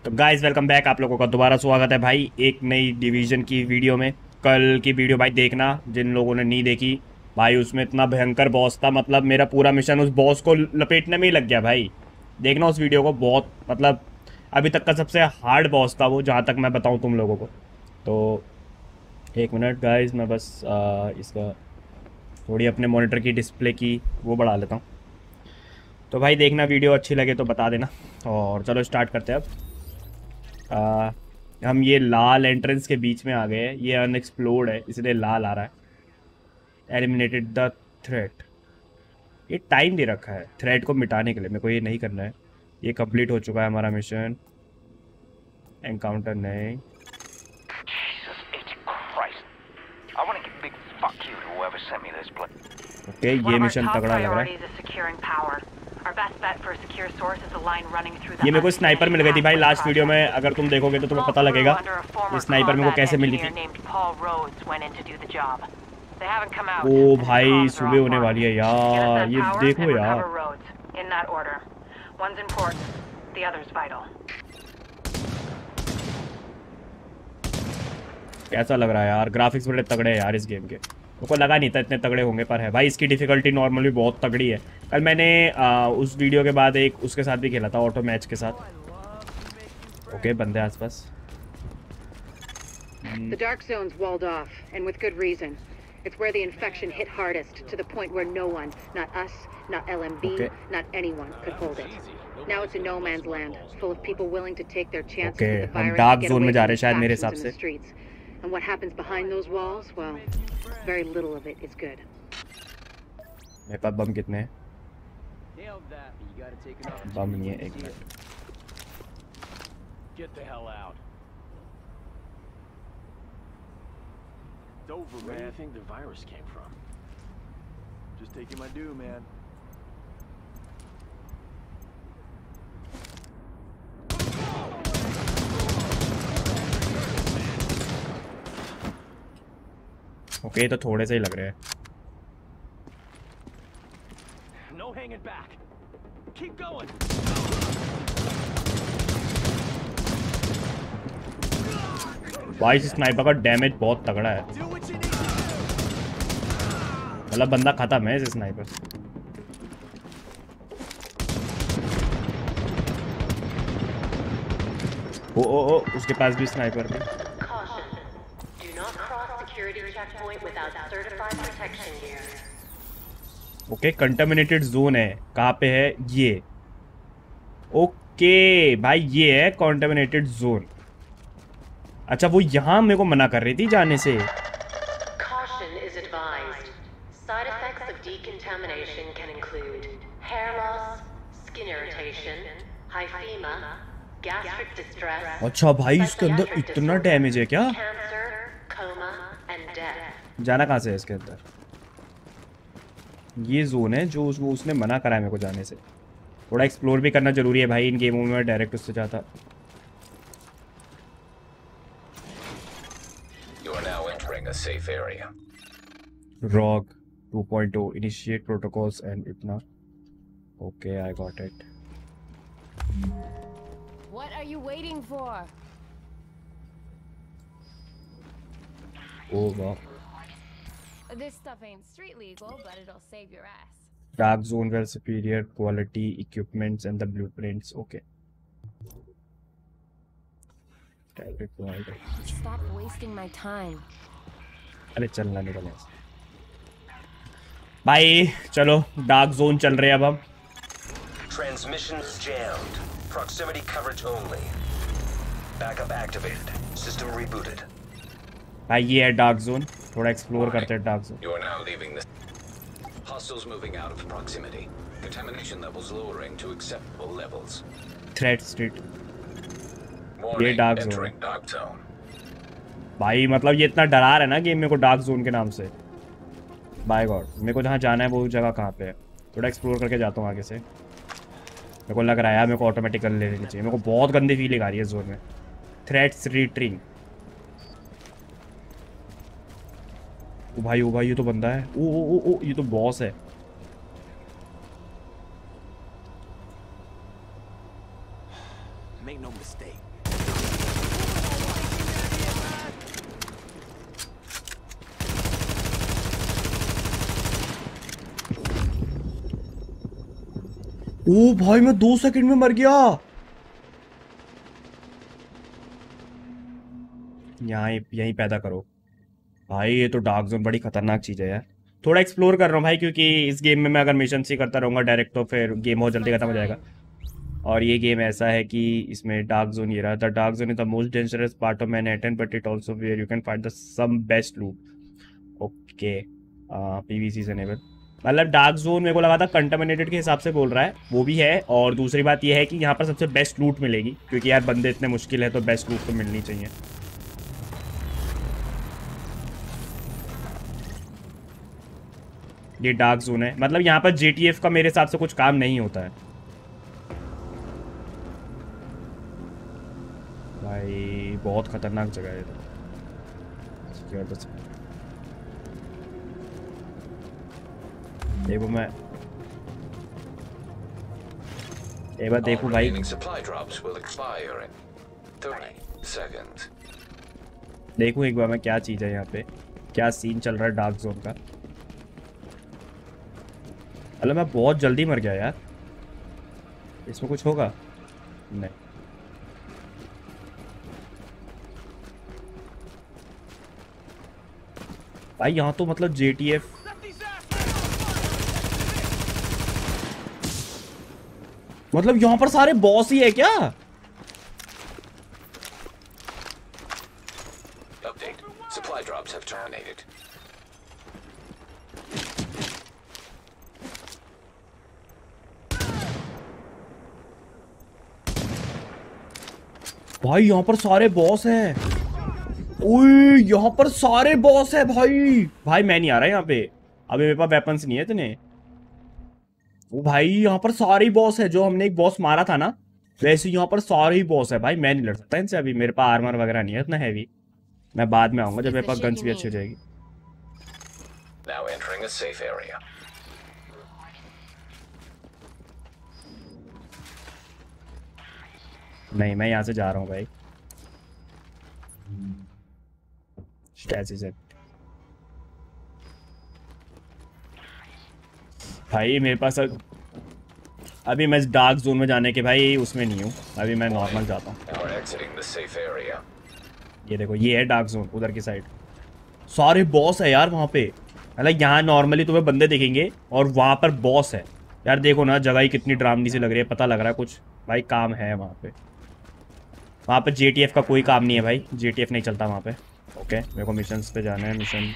तो guys welcome back, आप लोगों का दोबारा स्वागत है भाई एक नई डिवीजन की वीडियो में। कल की वीडियो भाई देखना, जिन लोगों ने नहीं देखी भाई, उसमें इतना भयंकर बॉस था। मतलब मेरा पूरा मिशन उस बॉस को लपेटने में ही लग गया भाई। देखना उस वीडियो को, बहुत मतलब अभी तक का सबसे हार्ड बॉस था वो, जहाँ तक मैं बताऊँ तुम लोगों को। तो एक मिनट गाइस, मैं बस इसका थोड़ी अपने मॉनिटर की डिस्प्ले की वो बढ़ा लेता हूँ। तो भाई देखना, वीडियो अच्छी लगे तो बता देना। और चलो स्टार्ट करते हैं अब। हम ये लाल एंट्रेंस के बीच में आ गए हैं, ये अनएक्सप्लोर्ड है इसलिए लाल आ रहा है। एलिमिनेटेड द थ्रेट, ये टाइम दे रखा है थ्रेट को मिटाने के लिए, मेरे को ये नहीं करना है। ये कंप्लीट हो चुका है हमारा मिशन। एनकाउंटर नहीं। ओके ये मिशन तगड़ा लग रहा है। ये मेरे को स्नाइपर मिल गई थी भाई लास्ट वीडियो में, अगर तुम देखोगे तो तुम्हें पता लगेगा ये स्नाइपर मेरे को कैसे मिली थी। ओ भाई सुबह होने वाली है यार, ये देखो यार। कैसा लग रहा है यार, ग्राफिक्स बड़े तगड़े हैं यार इस गेम के। मेरे को लगा नहीं था इतने तगड़े होंगे, पर है भाई। इसकी डिफ़िकल्टी नॉर्मली बहुत तगड़ी है। कल मैंने उस वीडियो के बाद एक उसके साथ भी खेला था, ऑटो मैच के साथ। ओके बंदे आसपास। The dark zone's walled off, and with good reason. It's where the infection hit hardest, to the point where no one, not us, not LMB, not anyone, could hold it. Now it's a no man's land, full of people willing to take their chances with the virus and get away from the factions in the streets. And what happens behind those walls, well, very little of it is good. मेरे पास बम कितने हैं? बम नहीं है, एक minute. Get the hell out. It's over, man. Where do you think the virus came from? Just taking my due, man. Okay तो थोड़े से ही लग रहे हैं। No hanging back. Keep going. भाई इस स्नाइपर का डैमेज बहुत तगड़ा है, मतलब बंदा खत्म है इस स्नाइपर से। ओ उसके पास भी स्नाइपर भी। ओके कंटामिनेटेड जोन है, कहाँ पे है ये? ओके भाई ये है कंटामिनेटेड जोन। अच्छा वो यहाँ मेरे को मना कर रही थी जाने से। अच्छा भाई इसके अंदर इतना डैमेज है क्या? जाना कहाँ से है इसके अंदर? ये जोन है जो उसने मना करा है मेरे को जाने से। थोड़ा एक्सप्लोर भी करना जरूरी है भाई इन गेमों में, डायरेक्ट उससे जाता। A safe area. ROG 2.0 initiate protocols and itna. Okay, I got it. What are you waiting for? Oh wow. This stuff ain't street legal, but it'll save your ass. Dark zone where superior quality equipments and the blueprints. Okay. Stop wasting my time. अरे चलना निकले भाई, चलो dark zone चल रहे हैं अब हम। Transmissions jammed. Proximity coverage only. Backup activated. System rebooted. भाई ये है डार्क जोन, थोड़ा एक्सप्लोर करते हैं dark zone. You are now leaving this. Hostiles moving out of proximity. Contamination levels lowering to acceptable levels. Threat street. ये dark zone भाई, मतलब ये इतना डरा रहा है ना गेम मेरे को डार्क जोन के नाम से। बाय गॉड, मेरे को जहाँ जाना है वो जगह कहाँ पे है? थोड़ा एक्सप्लोर करके जाता हूँ आगे से। मेरे को लग रहा है यार मेरे को ऑटोमेटिक कर लेनी चाहिए, मेरे को बहुत गंदी फीलिंग आ रही है इस जोन में। Threats retreat. ओ भाई ये तो बंदा है। ओ ये तो बॉस है। Make no mistake, ओ भाई मैं 2 सेकंड में मर गया। यहाँ यहीं पैदा करो भाई। ये तो डार्क जोन बड़ी खतरनाक चीज है यार। थोड़ा एक्सप्लोर कर रहा हूँ भाई, क्योंकि इस गेम में मैं अगर मिशन ही करता रहूंगा डायरेक्ट तो फिर गेम बहुत जल्दी खत्म हो जाएगा। और ये गेम ऐसा है कि इसमें डार्क जोन ये रहा। The dark zone is the most dangerous part of Manhattan but it also where you can find the some best loot. Okay PVC से नेबल मतलब डार्क जोन मेरे को लगा था कंटामिनेटेड के हिसाब से बोल रहा है, वो भी है। और दूसरी बात ये है कि यहाँ पर सबसे बेस्ट लूट मिलेगी, क्योंकि यार बंदे इतने मुश्किल है तो बेस्ट लूट तो मिलनी चाहिए। ये डार्क जोन है, मतलब यहाँ पर जेटीएफ का मेरे हिसाब से कुछ काम नहीं होता है भाई। बहुत खतरनाक जगह है तो। देखो मैं एक बार देखूं भाई। देखूं एक बार मैं क्या चीज़ है यहाँ पे, क्या सीन चल रहा है डार्क जोन का। अरे मैं बहुत जल्दी मर गया यार। इसमें कुछ होगा नहीं। भाई यहाँ तो मतलब जेटीएफ मतलब यहाँ पर सारे बॉस ही है क्या? Update. Supply drops have terminated. भाई यहाँ पर सारे बॉस हैं। ओए यहाँ पर सारे बॉस है भाई। भाई मैं नहीं आ रहा यहाँ पे, अभी मेरे पास वेपन्स नहीं है इतने। वो भाई यहाँ पर सारे ही बॉस है। जो हमने एक बॉस मारा था ना, वैसे यहाँ पर सारे ही बॉस है भाई। मैं नहीं लड़ सकता इनसे, अभी मेरे पास आर्मर वगैरह नहीं है इतना हैवी। मैं बाद में आऊंगा जब मेरे पास गन्स भी अच्छी हो जाएगी। Now entering a safe area. नहीं मैं यहाँ से जा रहा हूँ भाई। भाई मेरे पास अभी मैं डार्क जोन में जाने के भाई उसमें नहीं हूँ। अभी मैं नॉर्मल जाता हूँ। ये देखो ये है डार्क जोन उधर की साइड। सारे बॉस है यार वहाँ पे। मतलब यहाँ नॉर्मली तुम्हें बंदे दिखेंगे और वहाँ पर बॉस है यार। देखो ना जगह ही कितनी ड्रामनी सी लग रही है। पता लग रहा है कुछ भाई काम है वहाँ पे। वहाँ पे जेटीएफ का कोई काम नहीं है भाई। जेटीएफ नहीं चलता वहाँ पे। ओके मेरे को मिशंस पे जाना है। मिशन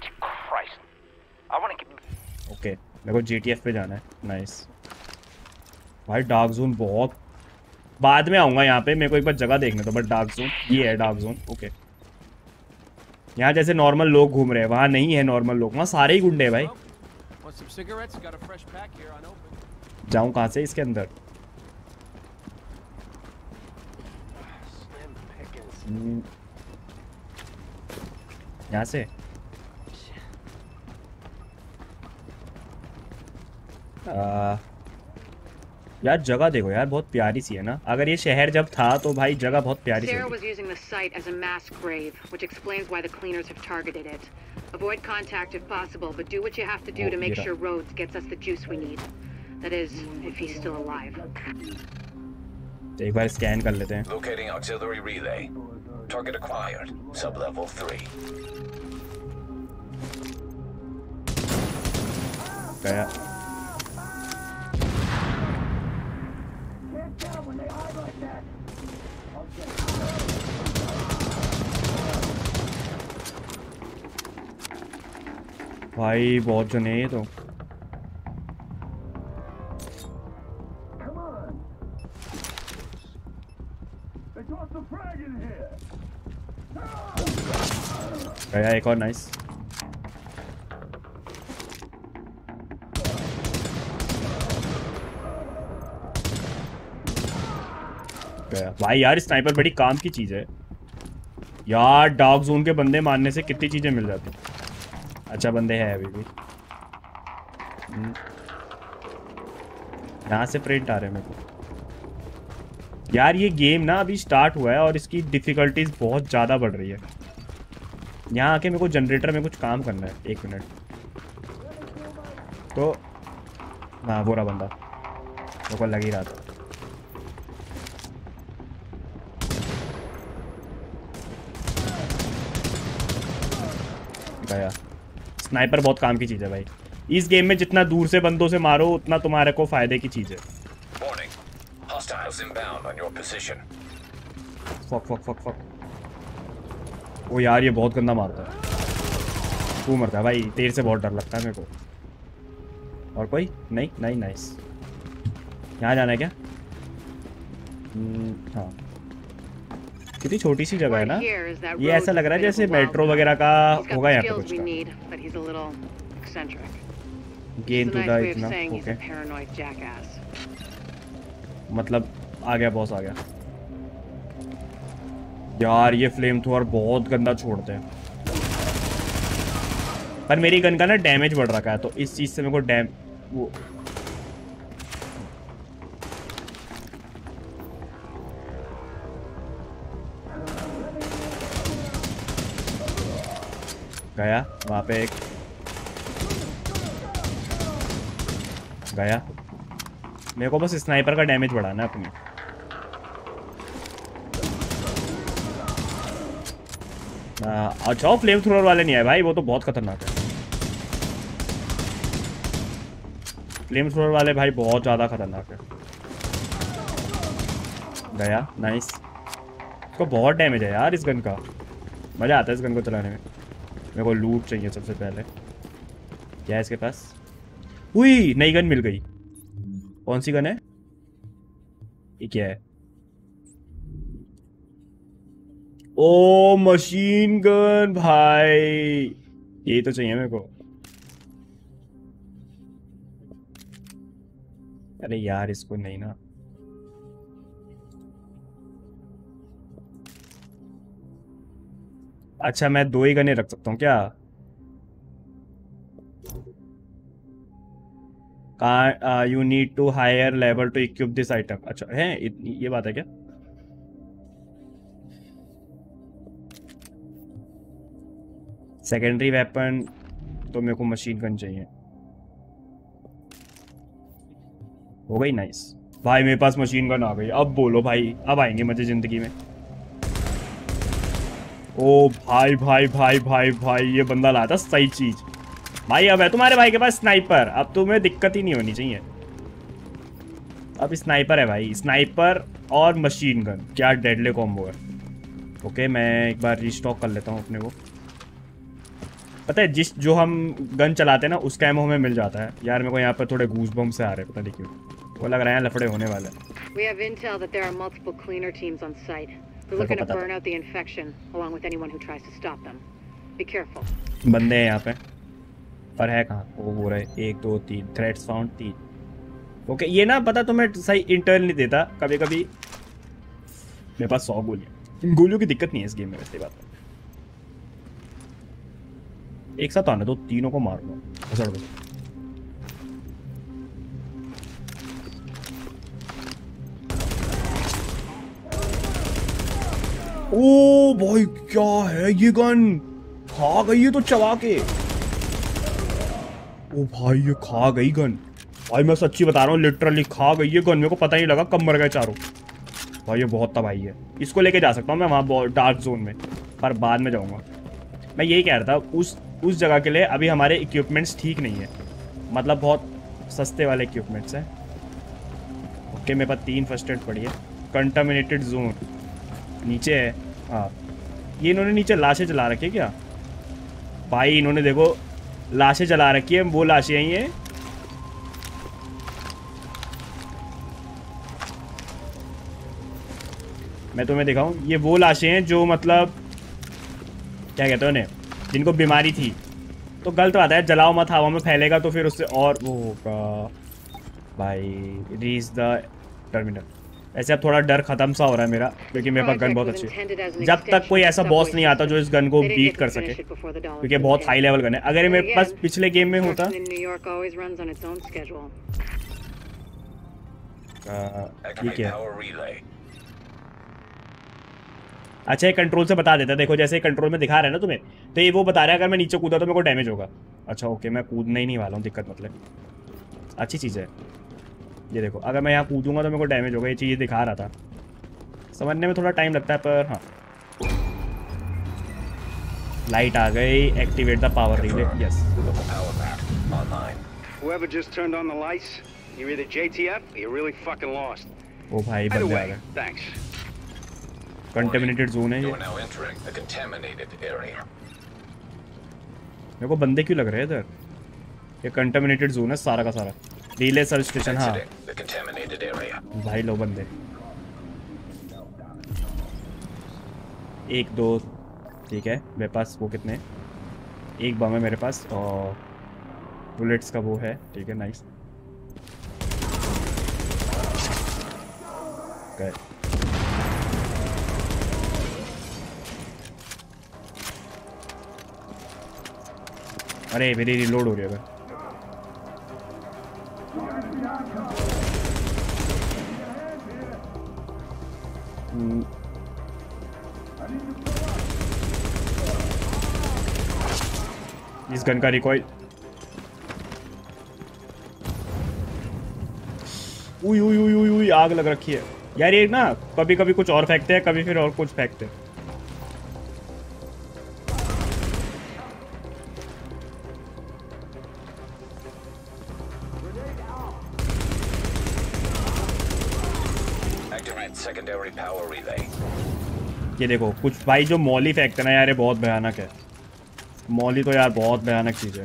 ओके मेरे को जेटीएफ पे जाना है। नाइस भाई। डार्क जोन बहुत बाद में आऊँगा यहाँ पे। मेरे को एक बार जगह देखने तो। बट डार्क जोन ये है डार्क जोन। ओके यहाँ जैसे नॉर्मल लोग घूम रहे हैं वहाँ नहीं है नॉर्मल लोग। वहाँ सारे ही गुंडे हैं भाई। जाऊँ कहाँ से इसके अंदर? यहाँ से यार जगह देखो यार बहुत प्यारी सी है ना। अगर ये शहर जब था तो भाई जगह बहुत प्यारी सी Sarah was using the site as a mass grave, which explains why the cleaners have targeted it. Avoid contact if possible, but do what you have to do to make sure Rhodes gets us the juice we need. That is, if he's still alive. एक बार scan कर लेते हैं। Locating auxiliary relay. Target acquired. Sublevel 3. गया। भाई बहुत जने हैं ये तो। गया एक और। नाइस गया भाई। यार स्नाइपर बड़ी काम की चीज है यार। डार्क जोन के बंदे मारने से कितनी चीजें मिल जाती। अच्छा बंदे हैं अभी भी। यहाँ से प्रिंट आ रहे हैं मेरे को। यार ये गेम ना अभी स्टार्ट हुआ है और इसकी डिफिकल्टीज बहुत ज़्यादा बढ़ रही है। यहाँ आके मेरे को जनरेटर में कुछ काम करना है। 1 मिनट तो। हाँ बुरा बंदा मेरे को लग ही रहा था। गया। स्नाइपर बहुत काम की चीज़ है भाई। इस गेम में जितना दूर से बंदों से मारो उतना तुम्हारे को फायदे की चीज़ है। Fuck fuck fuck fuck. ओ यार ये बहुत गंदा मारता है। तू मरता है भाई, तेरे से बहुत डर लगता है मेरे को। और कोई नहीं? नहीं, नाइस। यहाँ जाना है क्या? हाँ, कितनी छोटी सी जगह है ना। ये ऐसा लग रहा है जैसे मेट्रो वगैरह का होगा यहाँ पे कुछ का। गेन टू द इतना ओके, मतलब आ गया बॉस, आ गया। यार ये फ्लेम थ्रोअर बहुत गंदा छोड़ते हैं, पर मेरी गन का ना डैमेज बढ़ रखा है, तो इस चीज से मेरे को वो गया वहाँ पे एक गया। मेरे को बस स्नाइपर का डैमेज बढ़ाना है अपनी। अच्छा फ्लेम थ्रोअर वाले नहीं आए भाई, वो तो बहुत खतरनाक है। फ्लेम थ्रोअर वाले भाई बहुत ज़्यादा खतरनाक है। गया, नाइस। इसको बहुत डैमेज है यार इस गन का, मज़ा आता है इस गन को चलाने में। मेरे को लूट चाहिए सबसे पहले। क्या है इसके पास? हुई नई गन मिल गई। कौन सी गन है ये? क्या है? ओ मशीन गन भाई, ये तो चाहिए मेरे को। अरे यार इसको नहीं ना। अच्छा मैं 2 ही गने रख सकता हूँ क्या? You need to higher level to equip this item. अच्छा है ये बात है क्या? सेकेंडरी वेपन तो मेरे को मशीन गन चाहिए। हो गई, नाइस भाई मेरे पास मशीन गन आ गई। अब बोलो भाई, अब आएंगे मजे जिंदगी में। ओ भाई भाई भाई भाई भाई, ये बंदा लाया था सही चीज भाई। अब है तुम्हारे भाई के पास स्नाइपर, अब तुम्हें दिक्कत ही नहीं होनी चाहिए। अब स्नाइपर है भाई, स्नाइपर और मशीन गन, क्या डेडली कॉम्बो है। ओके मैं एक बार रीस्टॉक कर लेता हूँ अपने को। पता है जो हम गन चलाते हैं ना उसका एमो हमें मिल जाता है। यार मेरे को यहाँ पर थोड़े गूज बम से आ रहे हैं, पता नहीं क्यों। वो लग रहा है लफड़े होने वाले। We have intel that there are multiple cleaner teams on site. We're looking to burn out the infection along with anyone who tries to stop them. Be careful. बंदे हैं यहाँ पे, पर है कहाँ? वो हो रहा है 1 2 3 थ्रेड्स फाउंड 3। ओके ये ना पता तुम्हें सही इंटेल नहीं देता कभी कभी। मेरे पास 100 गोलियाँ, इन गोलियों की दिक्कत नहीं है इस गेम में वैसे बात है। एक साथ आने दो, तीनों को मारूंगा घसड़ दो। ओ भाई क्या है ये गन? खा गई है तो चबा के। ओ भाई ये खा गई गन भाई, मैं सच्ची बता रहा हूँ लिटरली खा गई ये गन। मेरे को पता ही लगा कब मर गए चारों भाई। ये बहुत तबाही है। इसको लेके जा सकता हूँ मैं वहाँ डार्क जोन में, पर बाद में जाऊँगा। मैं यही कह रहा था उस जगह के लिए अभी हमारे इक्विपमेंट्स ठीक नहीं है, मतलब बहुत सस्ते वाले इक्विपमेंट्स हैं। ओके मेरे पास 3 फर्स्ट एड पड़ी है। कंटामिनेटेड जोन नीचे है। हाँ ये इन्होंने नीचे लाशें जला रखी है क्या भाई? इन्होंने देखो लाशें जला रखी है, वो लाशें हैं ये। मैं तुम्हें दिखाऊं, ये वो लाशें हैं जो मतलब क्या कहते हैं उन्हें, जिनको बीमारी थी। तो गलत बात है, जलाओ मत, हवा में फैलेगा तो फिर उससे और वो होगा भाई। Reach the terminal. ऐसे अब थोड़ा डर खत्म सा हो रहा है मेरा, क्योंकि मेरे पास गन बहुत अच्छी है। जब तक कोई ऐसा बॉस नहीं आता जो इस गन को बीट कर सके, क्योंकि बहुत हाई लेवल गन है। अगर ये मेरे पास पिछले गेम में होता ये क्या है? अच्छा ये कंट्रोल से बता देता है। देखो जैसे कंट्रोल में दिखा रहा है ना तुम्हें, तो ये वो बता रहा है अगर मैं नीचे कूदा तो मेरे को डैमेज होगा। अच्छा ओके मैं कूदने ही नहीं वाला हूँ, दिक्कत मतलब अच्छी चीज़ है। ये देखो, अगर मैं यहाँ कूदूंगा तो मेरे को डैमेज होगा, ये चीज़ दिखा रहा था। समझने में थोड़ा टाइम लगता है पर हाँ। लाइट आ गई, activate the power relay, yes. Power pack online. Whoever just turned on the lights, you're either JTF or you're really fucking lost. ओ भाई Either बंदे आ way, गए। thanks. कंटेमिनेटेड जोन है You ये। are now entering the contaminated area. मेरे को बंदे क्यों लग रहे हैं इधर? ये कंटेमिनेटेड जोन है सारा का सारा। रिले सब स्टेशन, हाँ Exiting the contaminated area. भाई लो बंदे। 1 2 ठीक है, मेरे पास वो कितने, एक बम है मेरे पास और बुलेट्स का वो है, ठीक है नाइस। Okay. अरे मेरी रिलोड हो रही है। इस गन का रिकॉइल, उई उई उई उई उई आग लग रखी है यार। ये ना कभी कभी कुछ और फेंकते हैं, कभी फिर और कुछ फेंकते हैं। Activate secondary power relay. ये देखो कुछ भाई जो मौली फेंकते ना यार, ये बहुत भयानक है। मौली तो यार बहुत भयानक चीज़ है।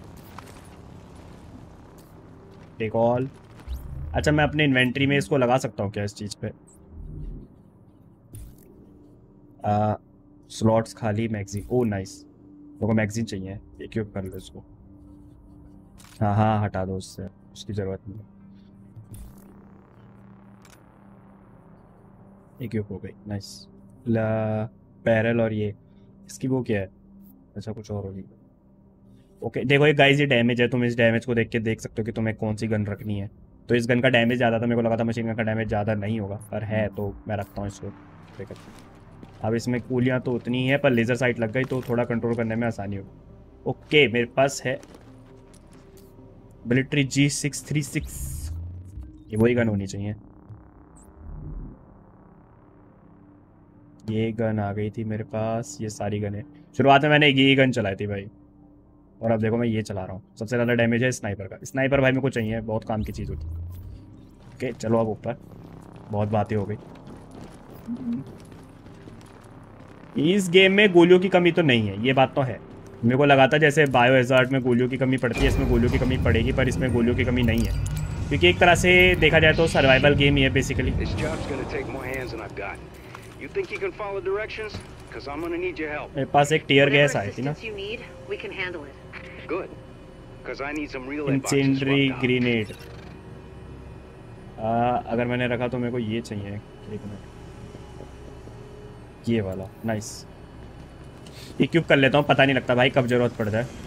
एक और, अच्छा मैं अपने इन्वेंट्री में इसको लगा सकता हूँ क्या इस चीज़ पे? स्लॉट्स खाली, मैगजीन, ओ नाइस। लोगों को मैगजीन चाहिए, इक्विप कर लो इसको। हाँ हाँ हटा दो उससे, उसकी ज़रूरत नहीं है। इक्विप हो गई, नाइस। पैरल और ये इसकी वो क्या है? अच्छा कुछ और होगी। ओके देखो ये गाइस, ये डैमेज है, तुम इस डैमेज को देख के देख सकते हो कि तुम्हें कौन सी गन रखनी है। तो इस गन का डैमेज ज़्यादा था, मेरे को लगा था मशीन गन का डैमेज ज़्यादा नहीं होगा, पर है तो मैं रखता हूँ इसको। ठीक है, अब इसमें गोलियाँ तो उतनी ही है पर लेज़र साइट लग गई तो थोड़ा कंट्रोल करने में आसानी होगी। ओके मेरे पास है मिलिट्री G636, ये वही गन होनी चाहिए। ये गन आ गई थी मेरे पास, ये सारी गन है। शुरुआत में मैंने ये गन चलाई थी भाई, और अब देखो मैं ये चला रहा हूँ। सबसे ज़्यादा डैमेज है स्नाइपर का। स्नाइपर भाई मेरे को चाहिए, बहुत काम की चीज़ होती है। ओके चलो अब ऊपर, बहुत बातें हो गई। इस गेम में गोलियों की कमी तो नहीं है, ये बात तो है। मेरे को लगा था जैसे बायोहैज़ार्ड में गोलियों की कमी पड़ती है, इसमें गोलियों की कमी पड़ेगी, पर इसमें गोलियों की कमी नहीं है, क्योंकि एक तरह से देखा जाए तो सर्वाइवल गेम ही है basically. You think you can follow directions? Because I'm gonna need your help. मेरे पास एक टीयर गैस आई थी ना, Assistance you need, we can handle it. Good. Because I need some relay boxes incendiary swapped out. Grenade. अगर मैंने रखा तो मेरे को ये चाहिए, एक मिनट, ये वाला नाइस। इक्विप कर लेता हूँ, पता नहीं लगता भाई कब जरूरत पड़ जाए।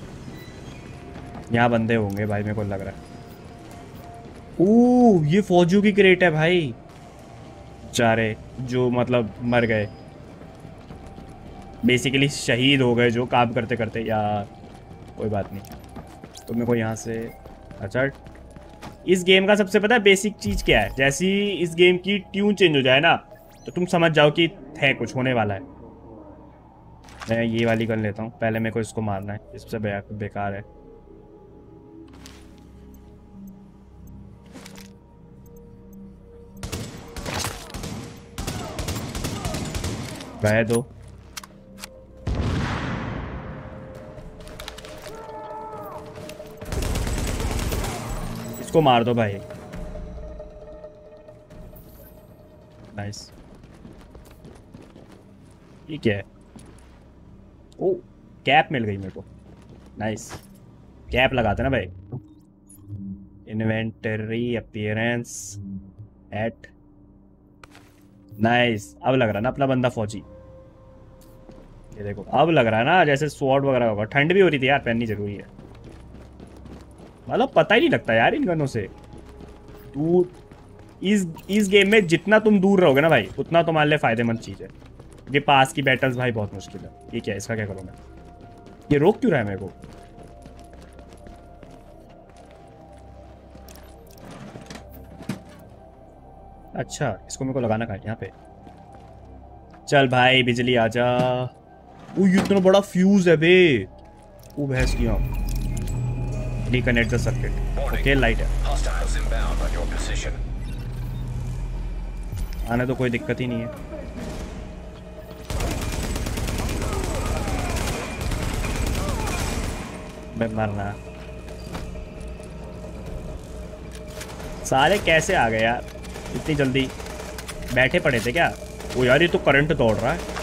यहाँ बंदे होंगे भाई मेरे को लग रहा है। ओह ये फौजियों की क्रेट है भाई, चारे जो मतलब मर गए, बेसिकली शहीद हो गए जो काम करते करते। यार कोई बात नहीं, तो मेरे को यहाँ से, अच्छा इस गेम का सबसे पता है बेसिक चीज़ क्या है? जैसी इस गेम की ट्यून चेंज हो जाए ना तो तुम समझ जाओ कि है कुछ होने वाला है। मैं ये वाली गन लेता हूँ, पहले मेरे को इसको मारना है, इससे बेकार है। गए दो, इसको मार दो भाई, नाइस। ये क्या है? ओ कैप मिल गई मेरे को, नाइस। कैप लगाते ना भाई। Inventory appearance at, nice. अब लग रहा है ना अपना बंदा फौजी। ये देखो अब लग रहा है ना जैसे स्वॉर्ड वगैरह होगा। ठंड भी हो रही थी यार, पहननी जरूरी है। मतलब पता ही नहीं लगता यार इन गनों से। तू इस गेम में जितना तुम दूर रहोगे ना भाई, उतना तुम्हारे लिए फायदेमंद चीज़ है। ये पास की बैटल्स भाई बहुत मुश्किल है। ये क्या है, इसका क्या करूँ मैं? ये रोक क्यों रहा है मेरे को? अच्छा इसको मेरे को लगाना कहाँ है? यहाँ पे। चल भाई बिजली आजा। ओ ये इतना बड़ा फ्यूज है बे। ओ भैंस की आँख। Reconnect the circuit. Okay light है। Hostiles inbound on your position. आने तो कोई दिक्कत ही नहीं है। मैं मरना। सारे कैसे आ गए यार इतनी जल्दी? बैठे पड़े थे क्या? ओ यार ये तो करंट दौड़ रहा है।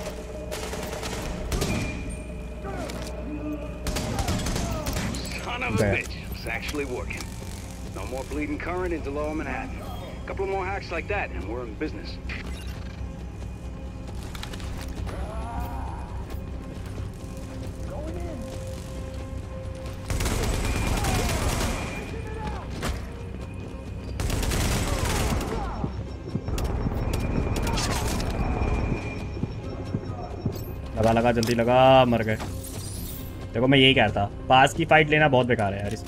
Son of a bitch. It's actually working. No more bleeding current into Lower Manhattan. A couple more hacks like that, and we're in business. लगा लगा जल्दी लगा। मर गए। देखो मैं यही कहता पास की फाइट लेना बहुत बेकार है यार इसमें।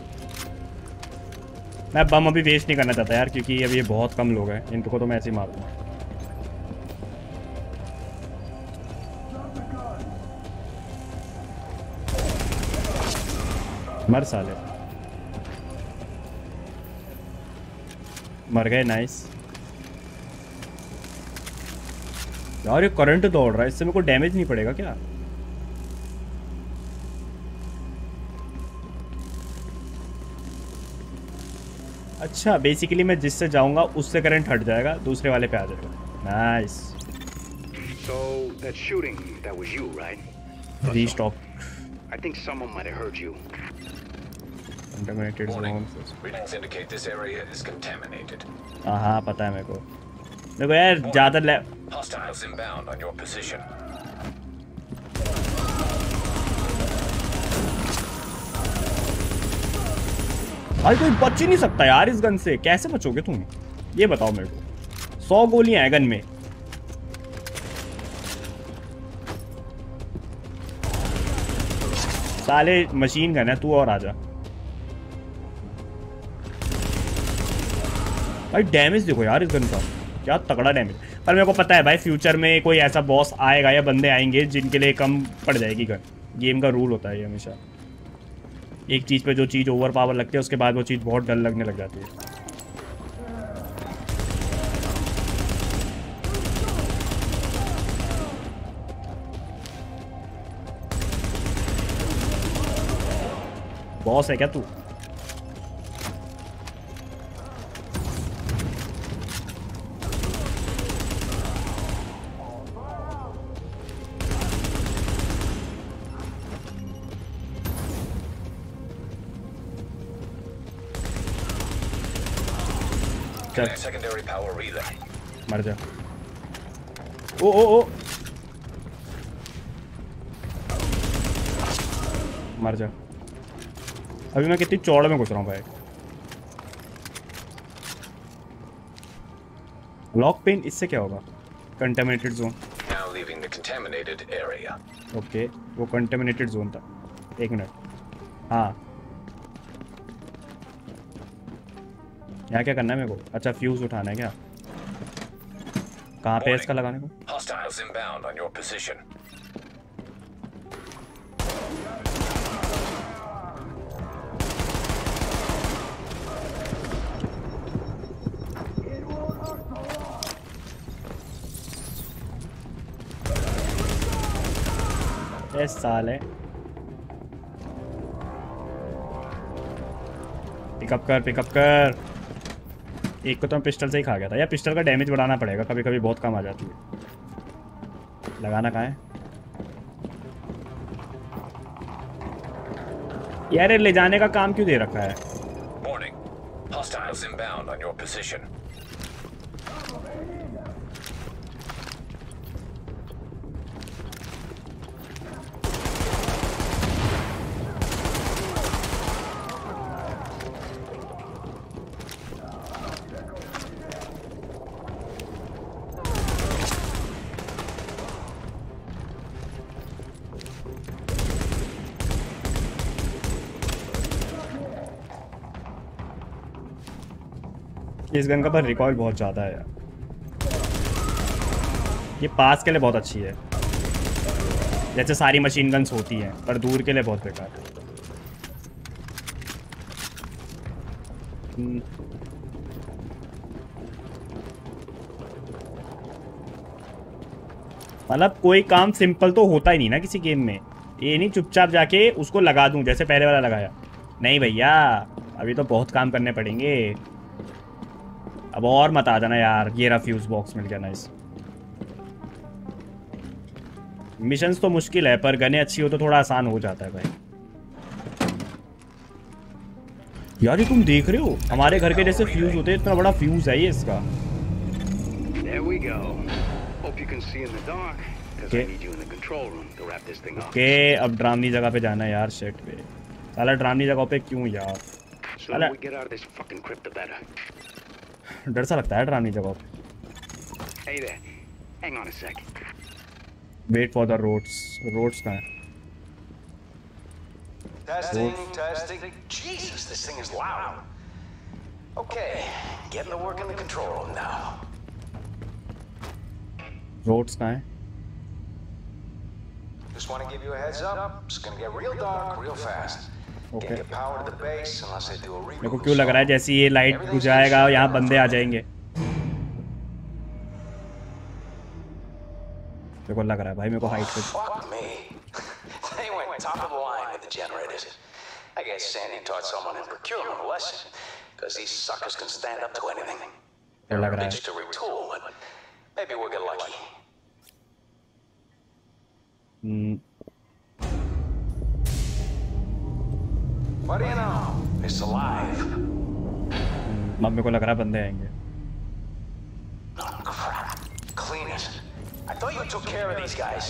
मैं बम अभी वेस्ट नहीं करना चाहता यार क्योंकि अभी ये बहुत कम लोग हैं। इनको तो मैं ऐसे ही मार दूँगा। मर साले। मर गए। नाइस यार ये करंट दौड़ रहा है इससे मेरे को डैमेज नहीं पड़ेगा क्या? अच्छा बेसिकली मैं जिससे जाऊंगा उससे करंट हट जाएगा दूसरे वाले पे आ जाएगा। Nice. So that shooting, that was you, right? रीस्टॉप। I think someone might have heard you. Contaminated Warning. Zone. Readings indicate this area is contaminated. हाँ पता है मेरे को। देखो यार ज़्यादा Hostiles inbound on your position. भाई कोई बच ही नहीं सकता यार इस गन से। कैसे बचोगे तुम ये बताओ मेरे को। 100 गोलियां हैं गन में। साले मशीन गन है तू और आजा। भाई डैमेज देखो यार इस गन का क्या तगड़ा डैमेज। पर मेरे को पता है भाई फ्यूचर में कोई ऐसा बॉस आएगा या बंदे आएंगे जिनके लिए कम पड़ जाएगी गन। गेम का रूल होता है ये हमेशा। एक चीज़ पे जो चीज़ ओवर पावर लगती है उसके बाद वो चीज़ बहुत डर लगने लग जाती है। बॉस है क्या तू? Connect secondary power relay. मर जा। ओ ओ ओ मर जा। अभी मैं कितनी चौड़ में घुस रहा हूँ भाई। लॉक पेन इससे क्या होगा? Contaminated zone. Now leaving the contaminated area. Okay वो कंटेमिनेटेड जोन था। एक मिनट। हाँ यहाँ क्या करना है मेरे को? अच्छा फ्यूज उठाना है क्या? कहाँ पे है इसका लगाने को? Hostiles inbound on your position. ये साले पिकअप कर पिकअप कर। एक को तो मैं पिस्टल से ही खा गया था। यार पिस्टल का डैमेज बढ़ाना पड़ेगा कभी कभी बहुत कम आ जाती है। लगाना कहाँ है यार? ये ले जाने का काम क्यों दे रखा है? Warning. Hostiles inbound on your position. इस गन का पर रिकॉइल बहुत ज़्यादा है यार। ये पास के लिए बहुत अच्छी है, जैसे सारी मशीन गन्स होती हैं, पर दूर के लिए बहुत बेकार है। मतलब कोई काम सिंपल तो होता ही नहीं ना किसी गेम में। ये नहीं चुपचाप जाके उसको लगा दूं जैसे पहले वाला लगाया। नहीं भैया, अभी तो बहुत काम करने पड़ेंगे। अब और मत आ जाना यार। ये रहा फ्यूज बॉक्स मिल गया, नाइस। मिशंस तो मुश्किल है, पर गने अच्छी हो तो थोड़ा आसान हो जाता है भाई। यार ये तुम देख रहे हो, हमारे घर के जैसे फ्यूज होते हैं, इतना बड़ा फ्यूज है ये इसका। ओके, अब ड्रामनी जगह पे जाना है यार। शेट पे साला, ड्रामनी जगह पे क्यों यार? साला डर सा लगता है ड्रामनी जगह पे। Wait for the roads. Roads कहाँ है? Testing, testing. Jesus, this thing is loud. Okay, getting to work in the control room now. Roads कहाँ है? Just want to give you a heads up. It's gonna get real dark real fast. Okay. Can't get power to the base unless I do a reboot. मेरे को क्यों लग रहा है जैसे ये लाइट बुझाएगा यहाँ बंदे आ जाएंगे। मेरे को लग रहा है भाई, मेरे को हाइट पे। Fuck me. They went top of the line with the generators. I guess Sandy taught someone in procurement a lesson, because these suckers can stand up to anything. लग रहा है। Just to retool, but maybe we'll get lucky. What do you know? It's alive. Mummy को लग रहा है बंदे आएंगे। Oh, crap. Clean it. I thought you took care of these guys.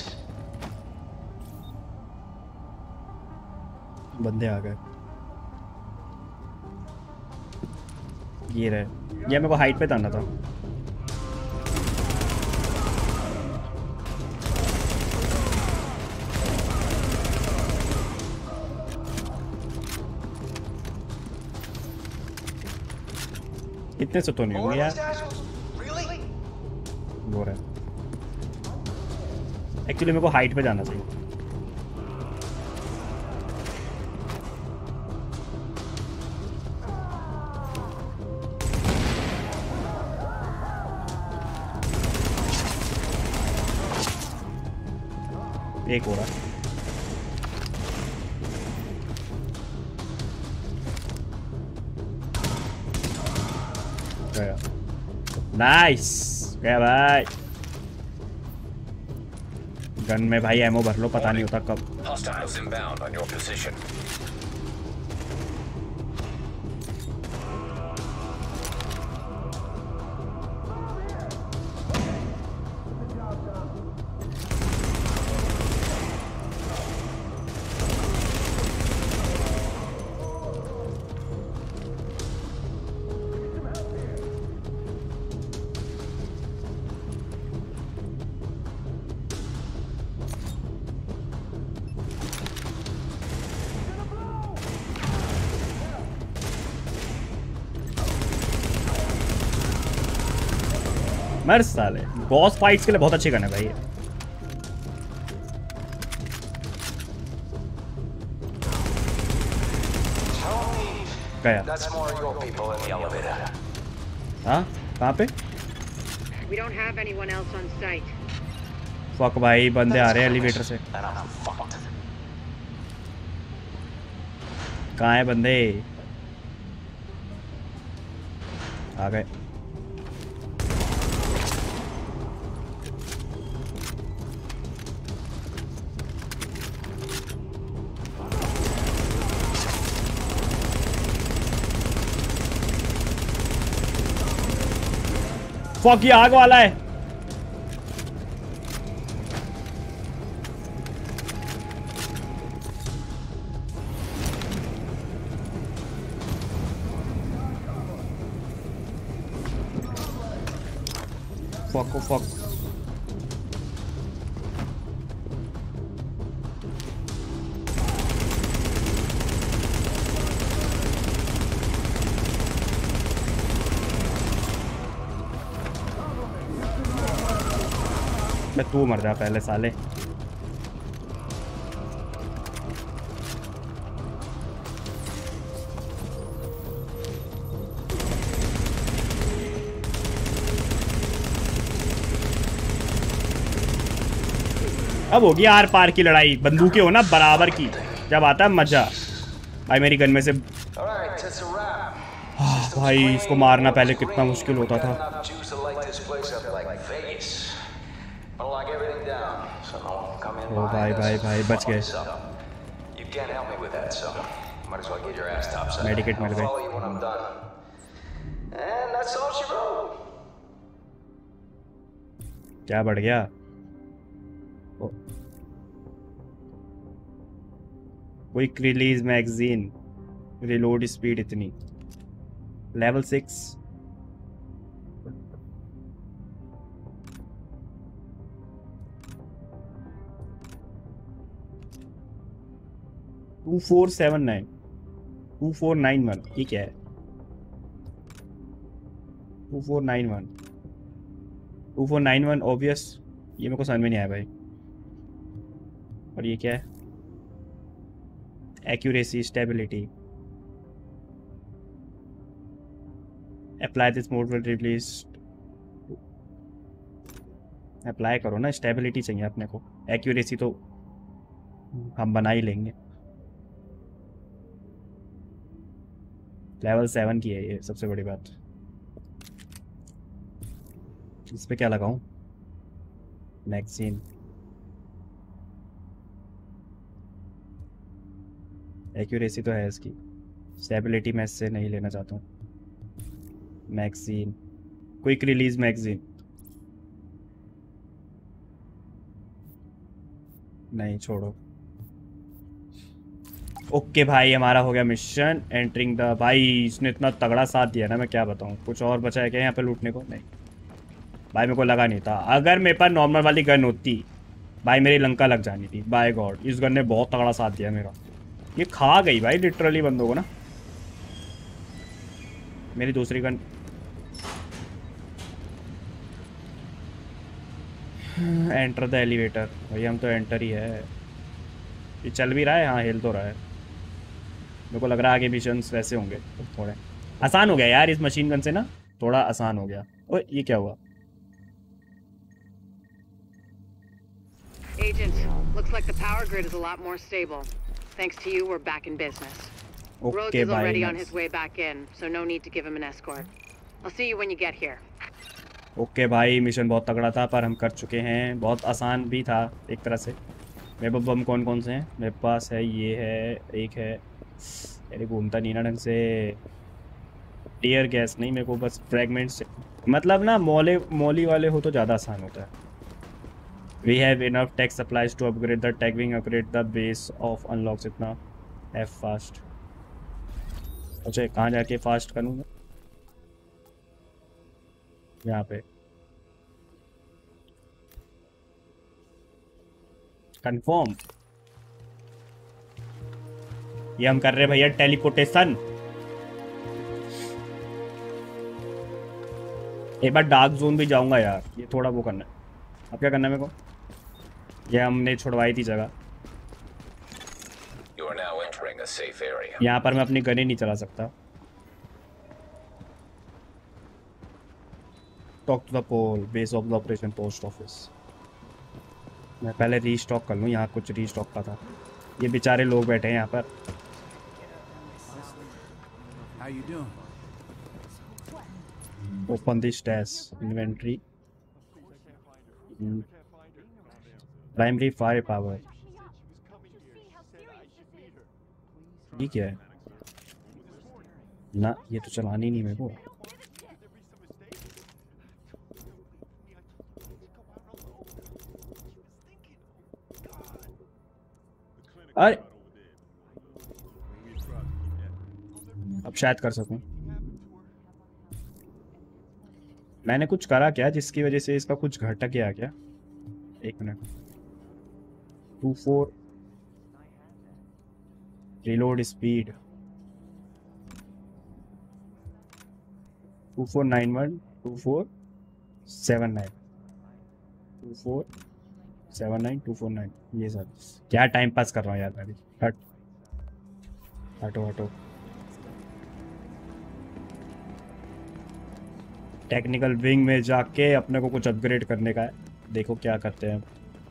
बंदे आ गए। ये रहे। ये मेरे को हाइट पे जाना था। इतने से तो नहीं होंगे यार। वो रहे। एक्चुअली मेरे को हाइट पे जाना चाहिए। एक हो रहा है। गया। नाइस गया भाई। गन में भाई एमो भर लो, पता नहीं होता कब। Hostiles inbound on your position. मर साले। बॉस फाइट्स के लिए बहुत अच्छी गन है भाई। गया। हाँ, कहाँ पे? We don't have anyone else on site. Fuck भाई, बंदे आ रहे हैं एलिवेटर से। कहाँ है बंदे? आ गए। फक, ये आग वाला है। Fuck fuck. मैं तू मर जा पहले साले। अब होगी आर पार की लड़ाई, बंदूकें हो ना बराबर की, जब आता है मजा। भाई मेरी गन में से भाई इसको मारना पहले कितना मुश्किल होता था। ओ भाई भाई भाई बच गए। मेडिकेट मिल गए। क्या बढ़ गया? Quick release magazine, reload speed इतनी, लेवल 6। टू 2479 2491 ये क्या है? 2491 2491 ऑब्वियस, ये मेरे को समझ में नहीं आया भाई। और ये क्या है? Accuracy, stability. Apply this mod will release. Apply करो ना, स्टेबिलिटी चाहिए अपने को, एक्यूरेसी तो हम बना ही लेंगे। लेवल 7 की है ये सबसे बड़ी बात। इस पे क्या लगाऊं? मैगजीन, एक्यूरेसी तो है इसकी, स्टेबिलिटी मैं इससे नहीं लेना चाहता हूँ। मैगजीन, क्विक रिलीज मैगजीन, नहीं छोड़ो। ओके भाई हमारा हो गया मिशन। एंटरिंग द, भाई इसने इतना तगड़ा साथ दिया ना, मैं क्या बताऊँ। कुछ और बचा है क्या यहाँ पे लूटने को? नहीं भाई मेरे को लगा नहीं था। अगर मेरे पास नॉर्मल वाली गन होती भाई मेरी लंका लग जानी थी। बाय गॉड इस गन ने बहुत तगड़ा साथ दिया मेरा। ये खा गई भाई लिटरली बंदों को ना। मेरी दूसरी गन, एंटर द एलिवेटर। भाई हम तो एंटर ही है। ये चल भी रहा है, हाँ हिल तो रहा है। मेरे को लग रहा है आगे मिशंस वैसे होंगे तो थोड़े आसान हो गया यार इस मशीन गन से ना, थोड़ा आसान हो गया। ओए ये क्या हुआ? Agent, looks like the power grid is a lot more stable. Thanks to you, we're back in business. Rhodes is already on his way back in, so no need to give him an escort. I'll see you when you get here. Okay भाई mission बहुत तगड़ा था पर हम कर चुके हैं। बहुत आसान भी था एक तरह से। मेरे पास बम कौन कौन से हैं? मेरे पास है, ये है, एक है, अरे घूमता नहीं ना ढंग से। टीयर गैस नहीं, मेरे को बस फ्रैगमेंट्स, मतलब ना मौली वाले हो तो ज़्यादा आसान होता है। We have enough tech supplies to upgrade the tech wing, upgrade the base of unlocks। इतना F fast। अच्छा कहाँ जाके फास्ट करूँ मैं? यहाँ पे कंफर्म। ये हम कर रहे हैं भैया टेलीपोर्टेशन। एक बार डार्क जोन भी जाऊंगा यार, ये थोड़ा वो करना है। अब क्या करना है मेरे को? ये हमने छुड़वाई थी जगह। यहाँ पर मैं अपनी गन ही नहीं चला सकता। Talk to the pole, base of the operation post office. मैं पहले रीस्टॉक कर लूँ, यहाँ कुछ रीस्टॉक का था। ये बेचारे लोग बैठे हैं यहाँ पर। Open this dash, inventory, primary fire power. ये क्या है? ना ये तो चलानी नहीं मेरे को। अरे अब शायद कर सकूं। मैंने कुछ करा क्या जिसकी वजह से इसका कुछ घटक गया क्या? एक मिनट। 24 रिलोड स्पीड 2491 2479 24 79249 ये सर क्या टाइम पास कर रहा हूँ यार मैं भी। हट हटो हटो। टेक्निकल विंग में जाके अपने को कुछ अपग्रेड करने का है, देखो क्या करते हैं।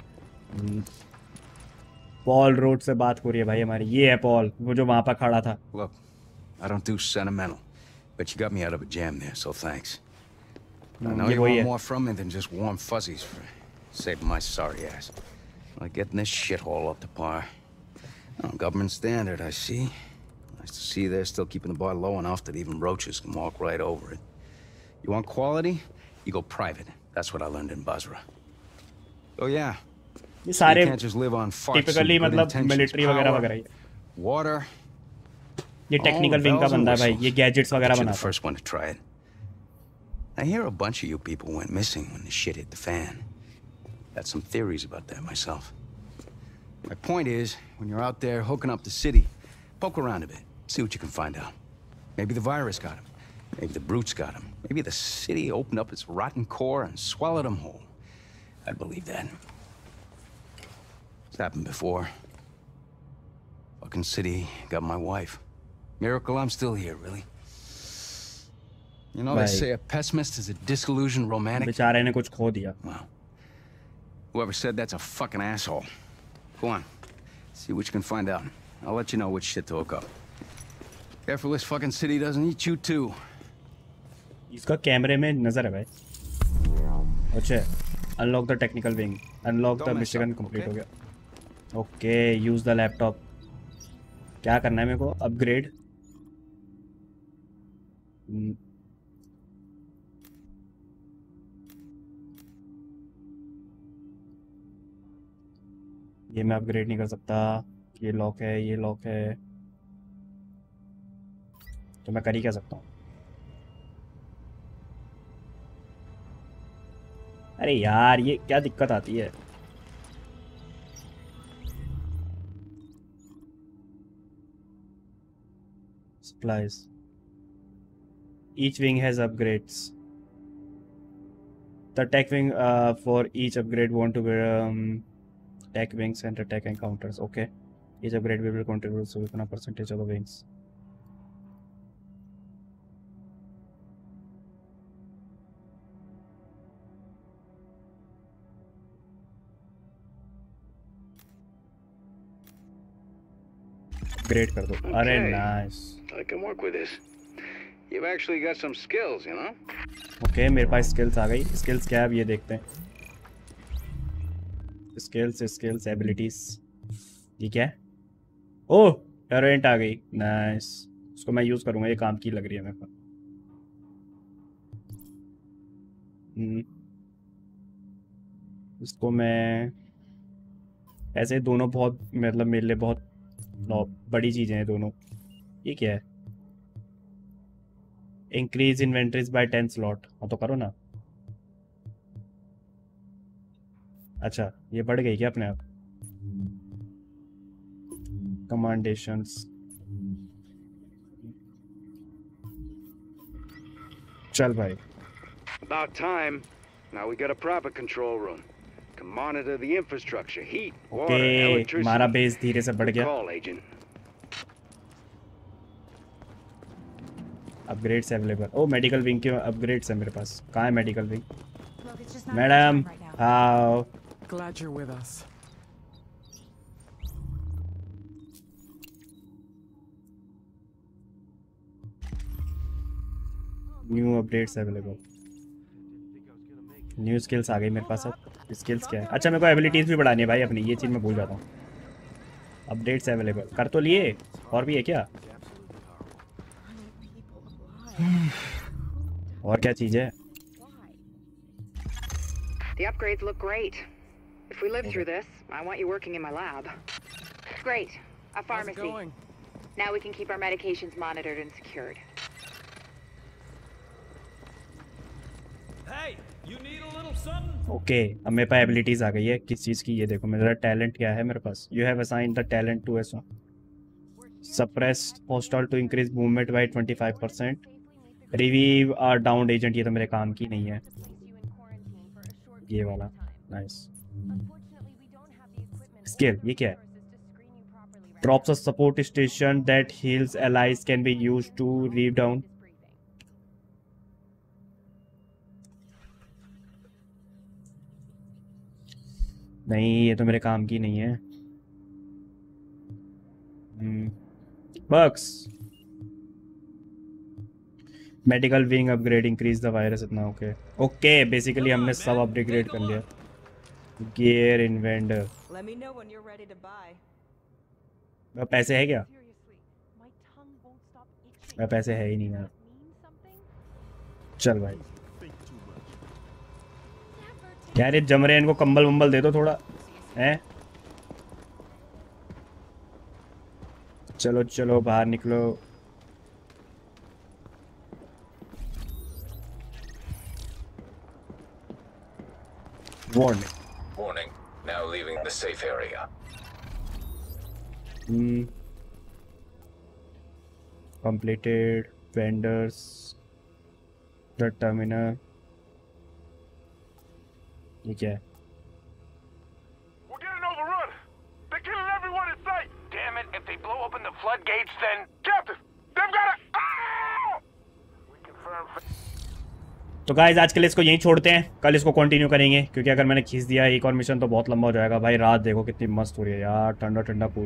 पॉल रोड से बात हो रही है भाई हमारी, ये है पॉल, वो जो वहाँ पर खड़ा था। Look, I don't do sentimental, but you got me out of a jam there, so thanks. I know ये you वही want है। more from me than just warm fuzzies for saving my sorry ass. Like getting this shithole up to par. Oh, government standard, I see. Nice to see they're still keeping the bar low enough that even roaches can walk right over it. You want quality? You go private. That's what I learned in Basra. Oh yeah. ये सारे You can't just live on farts and typically good मतलब intentions. Military वगैरह Power, वगैरह ही। water. ये technical wing का बंदा है भाई, ये गैजेट्स वगैरह You're the बनाता है। first one to try it. I hear a bunch of you people went missing when the shit hit the fan. Got some theories about that myself. My point is, when you're out there hooking up the city, poke around a bit, see what you can find out. Maybe the virus got him. Maybe the brutes got him. Maybe the city opened up its rotten core and swallowed him whole. I'd believe that. It's happened before. Fucking city got my wife. Miracle I'm still here, really. You know, they say a pessimist is a disillusioned romantic. बेचारे ने कुछ खो दिया। Wow. Whoever said that's a fucking asshole. Go on. See what you can find out. I'll let you know which shit to hook up. Careful this fucking city doesn't eat you too. इसका कैमरे में नजर है भाई। अच्छा, unlock the technical wing, unlock the mission complete हो गया। Okay, use the laptop. क्या करना है मेरे को? अपग्रेड। ये मैं अपग्रेड नहीं कर सकता, ये लॉक है, ये लॉक है, तो मैं कर ही क्या सकता हूँ? अरे यार ये क्या दिक्कत आती है? Supplies. Each wing has upgrades. The tech wing for each upgrade want to be tech wings and attack encounters. Okay. Each upgrade will contribute to a percentage of the wings. Upgrade कर दो। अरे nice. I can work with this. You've actually got some skills, you know? Okay, मेरे पास skills आ गई। Skills क्या है अब ये देखते हैं। Skills, abilities। ये क्या है? ओह, टोरेंट आ गई। नाइस। उसको मैं यूज करूंगा, ये काम की लग रही है मेरे को। इसको मैं ऐसे दोनों बहुत मतलब मेरे लिए बहुत बड़ी चीजें हैं दोनों। ये क्या है? Increase inventories by 10 slot. हाँ तो करो ना। अच्छा, ये बढ़ गई क्या अपने आप? कमांडेशंस। चल भाई। About time. Now we got a proper control room. Can monitor the infrastructure, heat, water, electricity. हमारा बेस धीरे से बढ़ गया। Call, agent. Upgrades available. ओ, मेडिकल विंग के अपग्रेड्स है मेरे पास। कहाँ है medical wing? Look, it's just not madam, right now. How? Glad you're with us. New updates available. New skills आ गई मेरे पास। अब स्किल्स क्या है? अच्छा, मेरे को एबिलिटीज भी बढ़ानी है भाई अपनी, ये चीज़ मैं भूल जाता हूँ। अपडेट्स अवेलेबल कर तो लिए, और भी है क्या? और क्या चीज़ है? The upgrades look great. If we live through this, I want you working in my lab. Great. A How's it pharmacy. going? Now we can keep our medications monitored and secured. Hey, you need a little something? Okay, अब मेरे पास abilities आ गई है। किस चीज़ की? ये देखो मेरा talent क्या है मेरे पास। You have assigned the talent to s suppress hostile to increase movement by 25%। Revive or down agent. ये तो मेरे काम की नहीं है, ये वाला। नाइस। स्केल ये क्या है? Drops a support station that heals allies can be used to read down. नहीं ये तो मेरे काम की नहीं है। Bucks medical wing upgrade increase the virus इतना। ओके ओके बेसिकली हमने सब अपग्रेड कर लिया। गियर इन्वेंटर पैसे है क्या? पैसे है ही नहीं यार। चल भाई यार ये जम रहे हैं, इनको कंबल वंबल दे दो थोड़ा हैं। चलो चलो बाहर निकलो। Warning. Now leaving the safe area. Completed. Vendors. The terminal. ये क्या है? We're getting overrun. They're killing everyone in sight. Damn it! If they blow open the floodgates, then Captain, they've got to. We confirm. तो guys आज के लिए इसको यहीं छोड़ते हैं, कल इसको कंटिन्यू करेंगे क्योंकि अगर मैंने खींच दिया एक और मिशन तो बहुत लंबा हो जाएगा। भाई रात देखो कितनी मस्त हो रही है यार, ठंडा ठंडा कूल।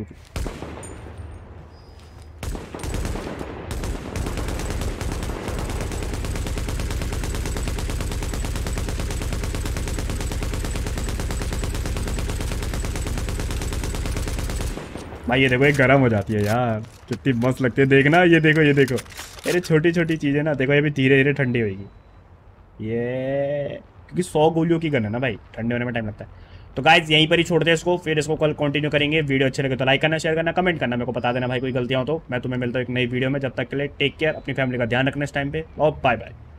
भाई ये देखो ये गर्म हो जाती है यार, कितनी मस्त लगती है देखना। ये देखो ये देखो, अरे छोटी छोटी चीज़ें ना देखो, ये भी धीरे धीरे ठंडी होगी ये, क्योंकि 100 गोलियों की गन है ना भाई, ठंडे होने में टाइम लगता है। तो गाइज यहीं पर ही छोड़ते हैं इसको, फिर इसको कल कंटिन्यू करेंगे। वीडियो अच्छे लगे तो लाइक करना, शेयर करना, कमेंट करना, मेरे को बता देना भाई कोई गलतियाँ हो तो। मैं तुम्हें मिलता हूँ एक नई वीडियो में, जब तक के लिए टेक केयर, अपनी फैमिली का ध्यान रखना इस टाइम पे, और बाय बाय।